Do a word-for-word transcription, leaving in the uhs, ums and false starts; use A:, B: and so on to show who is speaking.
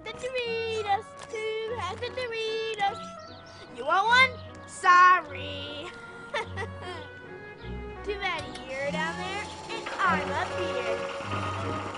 A: had the Doritos? Who had the Doritos? You want one? Sorry. Too bad you're down there and I'm up here.